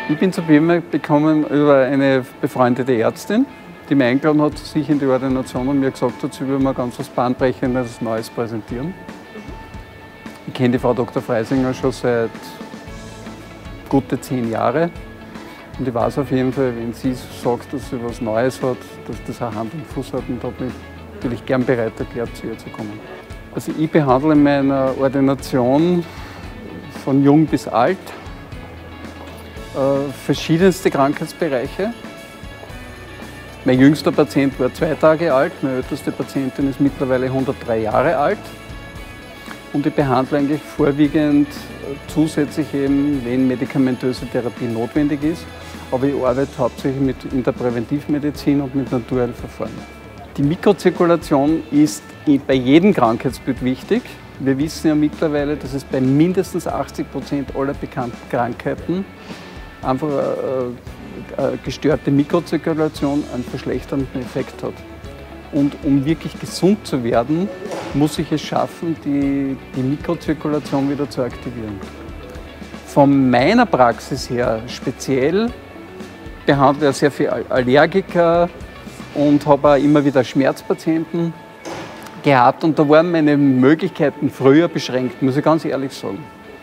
Ich bin zur BEMA gekommen über eine befreundete Ärztin, die mich eingeladen hat zu sich in die Ordination und mir gesagt hat, sie will mir ganz was Bahnbrechendes Neues präsentieren. Ich kenne die Frau Dr. Freisinger schon seit gute 10 Jahren. Und ich weiß auf jeden Fall, wenn sie sagt, dass sie was Neues hat, dass das auch Hand und Fuß hat, und da bin ich natürlich gern bereit erklärt, zu ihr zu kommen. Also ich behandle in meiner Ordination von jung bis alt verschiedenste Krankheitsbereiche. Mein jüngster Patient war 2 Tage alt, meine älteste Patientin ist mittlerweile 103 Jahre alt. Und ich behandle eigentlich vorwiegend zusätzlich eben, wenn medikamentöse Therapie notwendig ist. Aber ich arbeite hauptsächlich in der Präventivmedizin und mit Naturheilverfahren. Die Mikrozirkulation ist bei jedem Krankheitsbild wichtig. Wir wissen ja mittlerweile, dass es bei mindestens 80% aller bekannten Krankheiten einfach eine gestörte Mikrozirkulation einen verschlechternden Effekt hat. Und um wirklich gesund zu werden, muss ich es schaffen, die Mikrozirkulation wieder zu aktivieren. Von meiner Praxis her speziell behandle ich sehr viele Allergiker und habe auch immer wieder Schmerzpatienten gehabt. Und da waren meine Möglichkeiten früher beschränkt, muss ich ganz ehrlich sagen.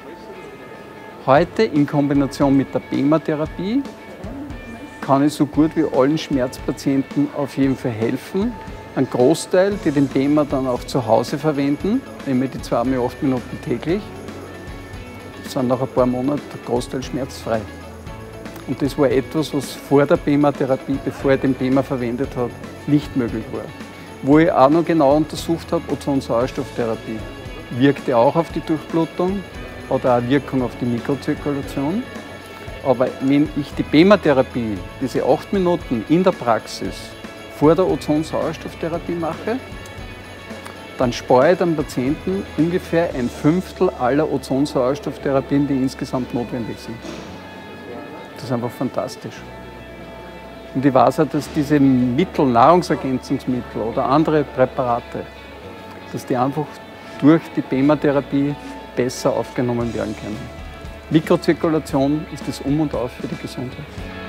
Heute in Kombination mit der BEMA-Therapie kann ich so gut wie allen Schmerzpatienten auf jeden Fall helfen. Ein Großteil, die den BEMA dann auch zu Hause verwenden, nämlich die 2 mal 8 Minuten täglich, sind nach ein paar Monaten der Großteil schmerzfrei. Und das war etwas, was vor der BEMA-Therapie, bevor ich den BEMA verwendet habe, nicht möglich war. Wo ich auch noch genau untersucht habe, Ozon-Sauerstofftherapie. Wirkte auch auf die Durchblutung, hat auch eine Wirkung auf die Mikrozirkulation. Aber wenn ich die BEMA-Therapie, diese 8 Minuten in der Praxis vor der Ozon-Sauerstofftherapie mache, dann spare ich dem Patienten ungefähr 1/5 aller Ozon-Sauerstofftherapien, die insgesamt notwendig sind. Das ist einfach fantastisch. Und ich weiß auch, dass diese Mittel, Nahrungsergänzungsmittel oder andere Präparate, dass die einfach durch die BEMA-Therapie besser aufgenommen werden können. Mikrozirkulation ist das Um und Auf für die Gesundheit.